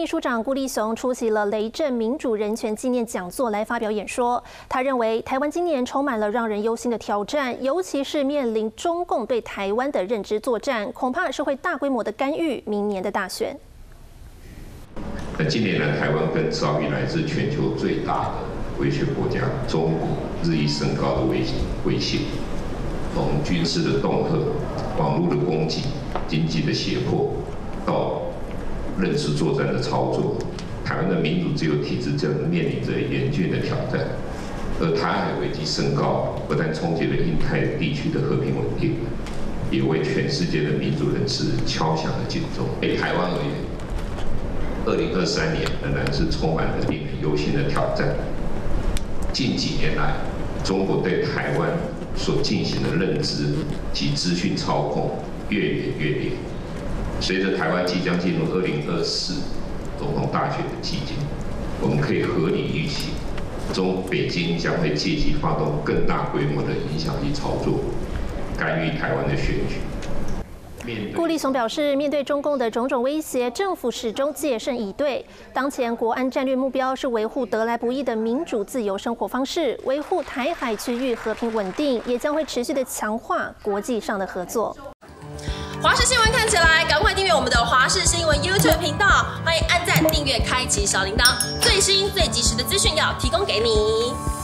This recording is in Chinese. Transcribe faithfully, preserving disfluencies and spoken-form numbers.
秘书长顾立雄出席了雷震民主人权纪念讲座来发表演说。他认为，台湾今年充满了让人忧心的挑战，尤其是面临中共对台湾的认知作战，恐怕是会大规模的干预明年的大选。 那近年来，台湾更遭遇来自全球最大的威胁国家中国日益升高的威威胁，从军事的恫吓、网络的攻击、经济的胁迫，到认知作战的操作，台湾的民主自由体制正面临着严峻的挑战。而台海危机升高，不但冲击了印太地区的和平稳定，也为全世界的民主人士敲响了警钟。对台湾而言，二零二三年仍然是充满了令人忧心的挑战。近几年来，中国对台湾所进行的认知及资讯操控越演越烈。随着台湾即将进入二零二四总统大选的季节，我们可以合理预期，中北京将会借机发动更大规模的影响力操作，干预台湾的选举。 顾立雄表示，面对中共的种种威胁，政府始终戒慎以对。当前国安战略目标是维护得来不易的民主自由生活方式，维护台海区域和平稳定，也将会持续的强化国际上的合作。 华视新闻看起来，赶快订阅我们的华视新闻 YouTube 频道，欢迎按赞、订阅、开启小铃铛，最新最及时的资讯要提供给你。